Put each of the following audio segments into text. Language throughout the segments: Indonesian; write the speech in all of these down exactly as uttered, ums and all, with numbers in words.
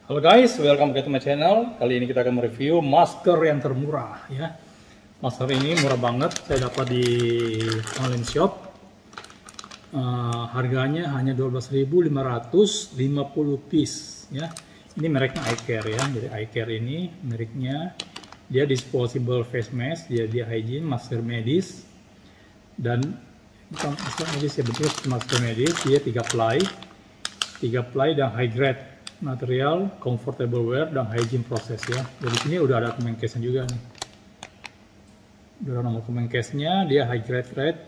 Halo guys, welcome back to my channel. Kali ini kita akan mereview masker yang termurah ya. Masker ini murah banget, saya dapat di online shop. Uh, harganya hanya dua belas ribu lima ratus lima puluh piece ya. Ini mereknya iCare ya. Jadi iCare ini mereknya dia disposable face mask, dia dia hygiene, masker medis dan bukan masker medis ya, betul masker medis. Dia tiga ply, tiga ply dan high grade material, comfortable wear dan hygiene process ya. Jadi sini udah ada Kemenkesnya juga nih. Udah ada nomor Kemenkesnya, dia high grade grade,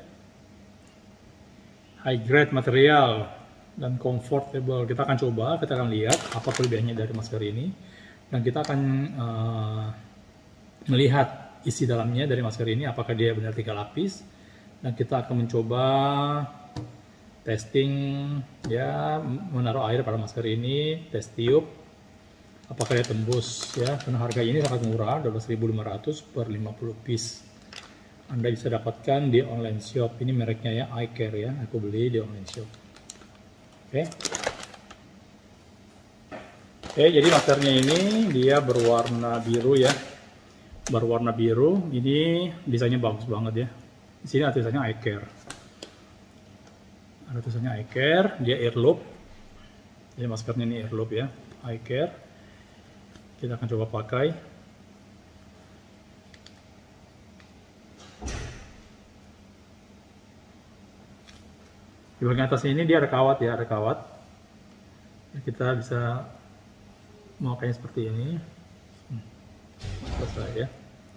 high grade material dan comfortable. Kita akan coba, kita akan lihat apa kelebihannya dari masker ini dan kita akan uh, melihat isi dalamnya dari masker ini apakah dia benar tiga lapis dan kita akan mencoba testing ya, menaruh air pada masker ini, tes tiup apakah dia tembus ya, karena harga ini sangat murah, dua belas ribu lima ratus per lima puluh piece. Anda bisa dapatkan di online shop. Ini mereknya ya iCare ya, aku beli di online shop. Oke. Oke, jadi maskernya ini dia berwarna biru ya. Berwarna biru. Ini desainnya bagus banget ya. Di sini ada tulisannya iCare. Ada tulisannya iCare, dia earloop. Jadi maskernya ini earloop ya, iCare. Kita akan coba pakai. Di bagian atas ini dia ada kawat ya, ada kawat. Kita bisa memakainya seperti ini. Hmm. Selesai ya.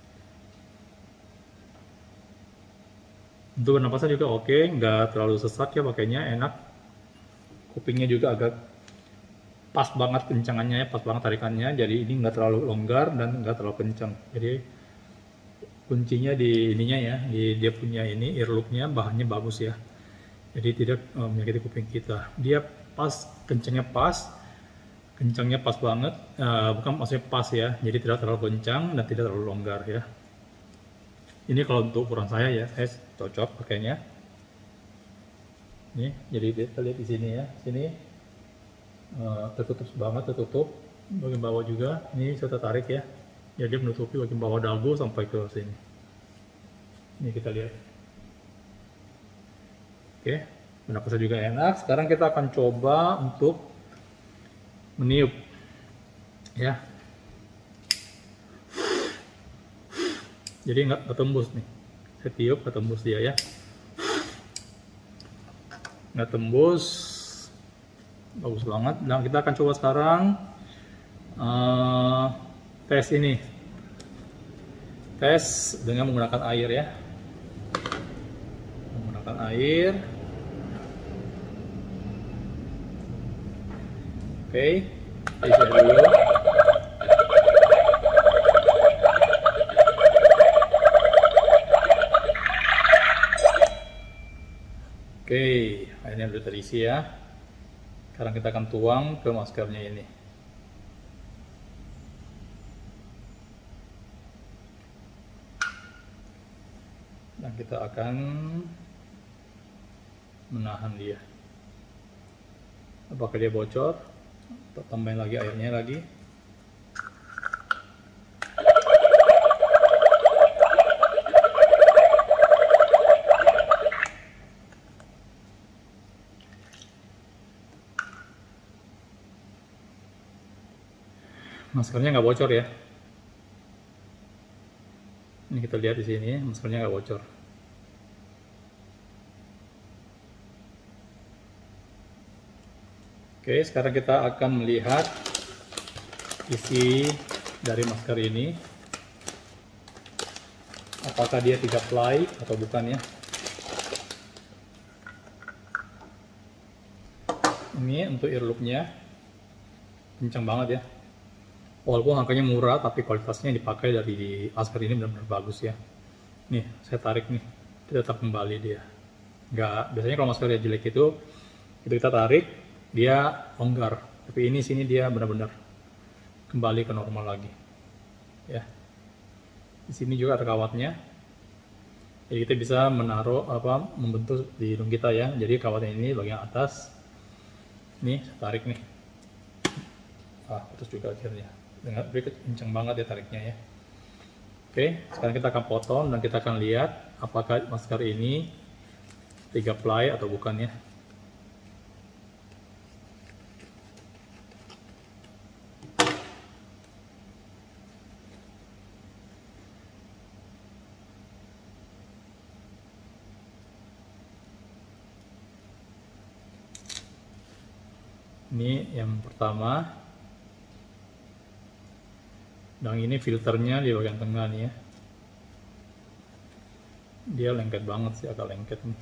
Untuk pernapasan juga oke, nggak terlalu sesak ya, pakainya enak. Kupingnya juga agak pas banget kencangannya, pas banget tarikannya. Jadi ini nggak terlalu longgar dan nggak terlalu kencang. Jadi kuncinya di ininya ya, di dia punya ini earloopnya, bahannya bagus ya. Jadi tidak uh, menyakiti kuping kita. Dia pas, kencangnya pas, kencangnya pas banget. Uh, bukan maksudnya pas ya, jadi tidak terlalu kencang dan tidak terlalu longgar ya. Ini kalau untuk ukuran saya ya, saya cocok pakainya. Nih, jadi kita lihat di sini ya, sini uh, tertutup banget, tertutup. Bagian bawah juga, ini saya tarik ya, jadi menutupi bagian bawah dagu sampai ke sini. Ini kita lihat. Oke, pernapasan juga enak. Sekarang kita akan coba untuk meniup, ya. Jadi nggak ketembus nih, saya tiup ketembus dia ya, nggak tembus, bagus banget. Dan kita akan coba sekarang uh, tes ini, tes dengan menggunakan air ya, menggunakan air. Oke, isi dulu. Oke, airnya sudah terisi ya. Sekarang kita akan tuang ke maskernya ini. Dan kita akan menahan dia. Apakah dia bocor? Kita tambahin lagi airnya lagi. Maskernya nggak bocor ya. Ini kita lihat di sini, maskernya nggak bocor. Oke, sekarang kita akan melihat isi dari masker ini. Apakah dia tiga ply atau bukan ya. Ini untuk earloopnya, kencang banget ya. Walaupun harganya murah, tapi kualitasnya yang dipakai dari masker ini benar-benar bagus ya. Nih, saya tarik nih, dia tetap kembali dia. Nggak, biasanya kalau masker yang jelek itu, itu kita tarik, dia longgar. Tapi ini sini dia benar-benar kembali ke normal lagi. Ya, di sini juga ada kawatnya. Jadi kita bisa menaruh apa, membentuk di hidung kita ya. Jadi kawatnya ini bagian atas. Nih, saya tarik nih. ah, putus juga akhirnya. Dengan berikut kencang banget ya tariknya ya. Oke, sekarang kita akan potong dan kita akan lihat apakah masker ini tiga ply atau bukan ya. Ini yang pertama. Dan ini filternya di bagian tengah nih ya. Dia lengket banget sih, agak lengket nih.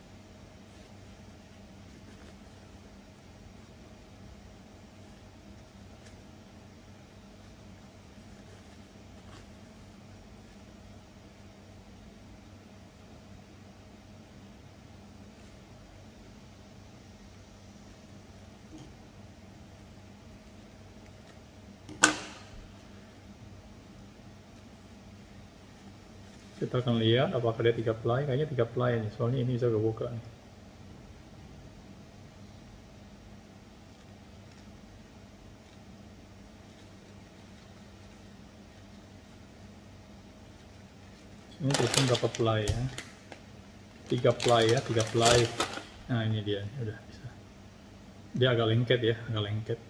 Kita akan lihat apakah dia tiga ply, kayaknya tiga ply nih, soalnya ini bisa kebuka nih. Ini terhitung berapa ply ya? tiga ply ya, tiga ply. Nah ini dia, udah bisa. Dia agak lengket ya, agak lengket.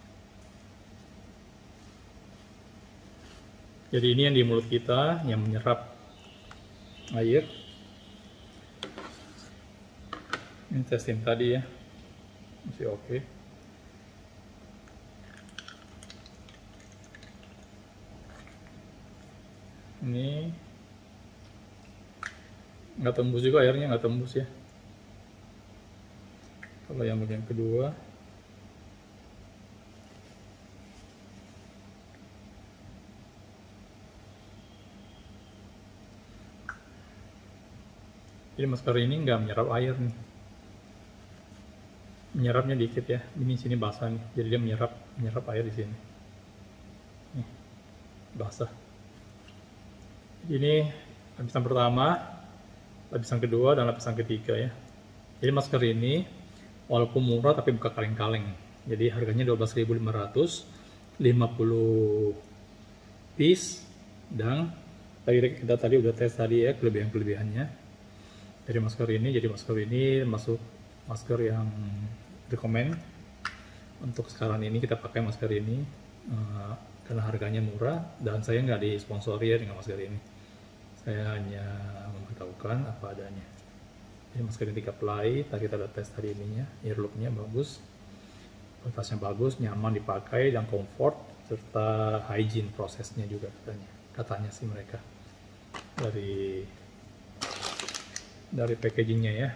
Jadi ini yang di mulut kita yang menyerap air. Ini testing tadi ya, masih oke. Ini nggak tembus juga airnya, nggak tembus ya. Kalau yang bagian kedua, jadi masker ini nggak menyerap air nih, menyerapnya dikit ya. Ini sini basah nih, jadi dia menyerap menyerap air di sini. Nih, basah. Ini lapisan pertama, lapisan kedua, dan lapisan ketiga ya. Jadi masker ini walaupun murah tapi bukan kaleng-kaleng. Jadi harganya dua belas ribu lima ratus, lima puluh piece, dan tadi kita tadi udah tes tadi ya kelebihan-kelebihannya. Jadi masker ini, jadi masker ini masuk masker yang rekomend untuk sekarang ini. Kita pakai masker ini uh, karena harganya murah dan saya nggak disponsori ya dengan masker ini. Saya hanya memberitahukan apa adanya. Jadi masker ini tiga ply, tadi kita udah tes tadi ininya, earlobe-nya bagus, kualitasnya bagus, nyaman dipakai dan comfort, serta hygiene prosesnya juga katanya. Katanya sih mereka dari dari packagingnya ya.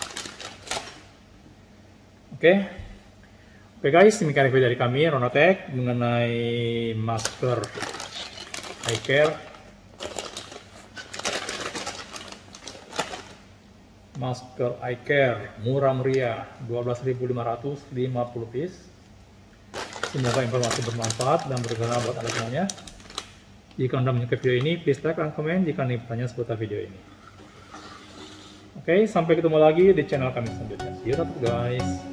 Oke, oke guys, demikian review dari kami Ronotech mengenai masker eye care, masker eye care murah meriah dua belas ribu lima ratus, lima puluh piece. Semoga informasi bermanfaat dan berguna buat Anda semuanya. Jika Anda menyukai video ini, please like dan komen jika Anda bertanya seputar video ini. Oke, sampai ketemu lagi di channel kami selanjutnya. See you guys.